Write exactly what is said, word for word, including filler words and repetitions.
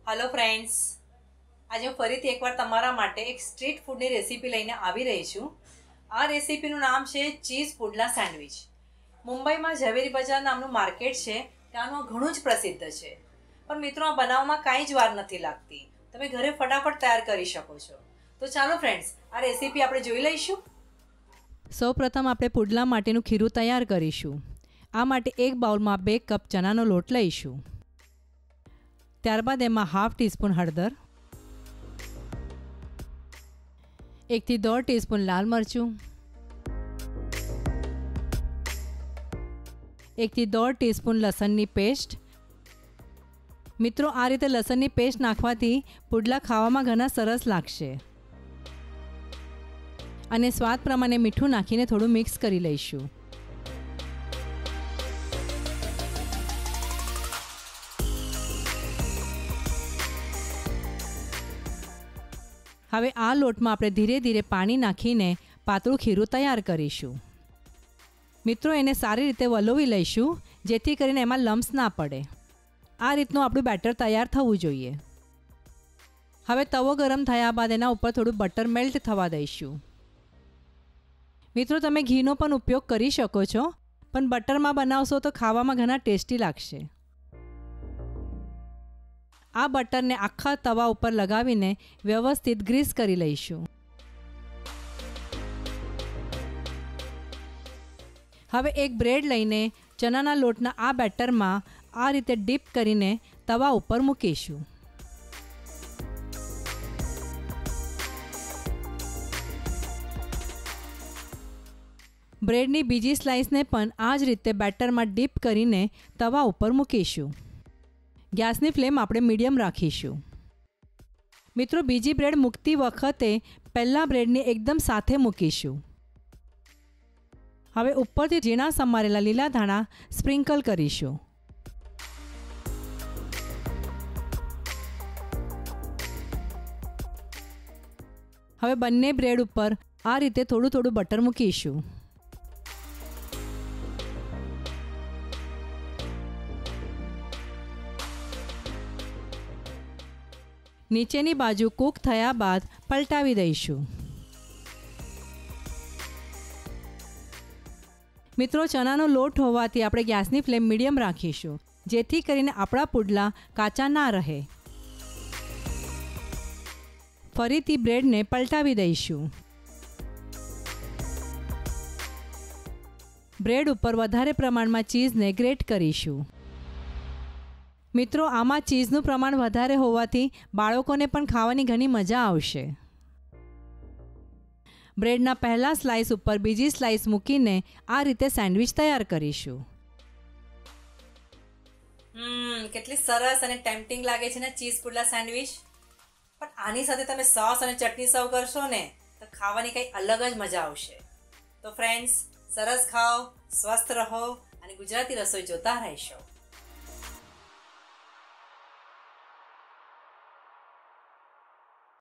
Hello friends, आज હું ફરીથી એકવાર તમારા માટે એક સ્ટ્રીટ ફૂડની રેસીપી લઈને આવી રહી છું। આ રેસીપીનું નામ છે ચીઝ પુડલા સેન્ડવિચ। મુંબઈમાં ઝવેરી બજાર નામનું માર્કેટ છે, ત્યાંનું ઘણું જ પ્રસિદ્ધ છે। પણ મિત્રો, આ બનાવવામાં કાંઈ જ વાર નથી લાગતી, તમે ઘરે ફટાફટ તૈયાર કરી શકો છો। તો ચાલો ફ્રેન્ડ્સ, આ રેસીપી આપણે જોઈ લઈશું। સૌપ્રથમ આપણે પુડલા માટેનું ખીરું તૈયાર કરીશું। આ માટે એક બાઉલમાં બે કપ ચણાનો લોટ લઈશું। ત્યારબાદ એમાં હાફ ટીસ્પૂન હળદર, એકથી દોઢ ટીસ્પૂન લાલ મરચું, એકથી દોઢ ટીસ્પૂન લસણની પેસ્ટ। મિત્રો, આ રીતે લસણની પેસ્ટ નાખવાથી પુડલા ખાવામાં ઘણા સરસ લાગશે। અને સ્વાદ પ્રમાણે મીઠું નાખીને થોડું મિક્સ કરી લઈશું। હવે આ લોટમાં આપણે ધીરે ધીરે પાણી નાખીને પાતળું ખીરું તૈયાર કરીશું। મિત્રો, એને સારી રીતે વલોવી લઈશું, જેથી કરીને એમાં લમ્સ ના પડે। આ રીતનું આપણું બેટર તૈયાર થવું જોઈએ। હવે તવો ગરમ થયા બાદ એના ઉપર થોડું બટર મેલ્ટ થવા દઈશું। મિત્રો, તમે ઘીનો પણ ઉપયોગ કરી શકો છો, પણ બટરમાં બનાવશો તો ખાવામાં ઘણા ટેસ્ટી લાગશે। આ બટરને આખા તવા ઉપર લગાવીને વ્યવસ્થિત ગ્રીસ કરી લઈશું। હવે એક બ્રેડ લઈને ચણાના લોટના આ બેટરમાં આ રીતે ડીપ કરીને તવા ઉપર મૂકીશું। બ્રેડની બીજી સ્લાઇસને પણ આ જ રીતે બેટરમાં ડીપ કરીને તવા ઉપર મૂકીશું। ગેસની ફ્લેમ આપણે મીડિયમ રાખીશું। મિત્રો, બીજી બ્રેડ મૂકતી વખતે પહેલાં બ્રેડને એકદમ સાથે મૂકીશું। હવે ઉપરથી ઝીણા સમારેલા લીલા ધાણા સ્પ્રિંકલ કરીશું। હવે બંને બ્રેડ ઉપર આ રીતે થોડું થોડું બટર મૂકીશું। નીચેની બાજુ કૂક થયા બાદ પલટાવી દઈશું। મિત્રો, ચણાનો લોટ હોવાથી આપણે ગેસની ફ્લેમ મીડિયમ રાખીશું, જેથી કરીને આપણા પુડલા કાચા ના રહે। ફરીથી બ્રેડને પલટાવી દઈશું। બ્રેડ ઉપર વધારે પ્રમાણમાં ચીઝને ગ્રેટ કરીશું। મિત્રો, આમાં ચીઝનું પ્રમાણ વધારે હોવાથી બાળકોને પણ ખાવાની ઘણી મજા આવશે। બ્રેડના પહેલા સ્લાઇસ ઉપર બીજી સ્લાઇસ મૂકીને આ રીતે સેન્ડવિચ તૈયાર કરીશું। હમ કેટલી સરસ અને ટેમ્પટિંગ લાગે છે ને ચીઝ પુડલા સેન્ડવિચ। પણ આની સાથે તમે સોસ અને ચટણી સર્વ કરશો ને તો ખાવાની કંઈ અલગ જ મજા આવશે। તો ફ્રેન્ડ્સ, સરસ ખાઓ, સ્વસ્થ રહો અને ગુજરાતી રસોઈ જોતા રહેશો।